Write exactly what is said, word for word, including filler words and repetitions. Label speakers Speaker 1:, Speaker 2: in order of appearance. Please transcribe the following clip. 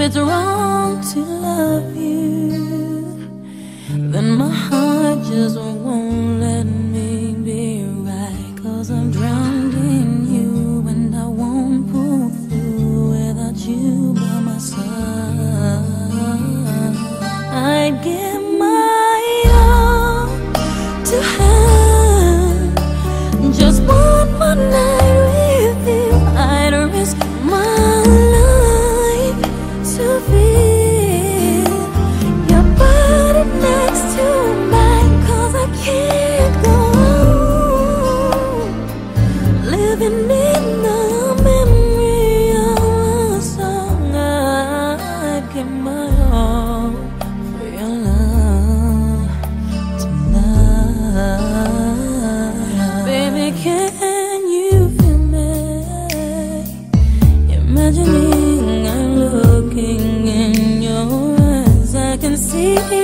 Speaker 1: it's wrong to love you, then my heart just won't let me be right. Cause I'm drowned in you and I won't pull through without you by my side. I'd give my all to have just one more night with you. I'd risk my life to feel your body next to mine. Cause I can't go on living in the memory of a song. I'd give my all for your love tonight. Baby, can you feel me? Imagining I'm looking in your eyes, I can see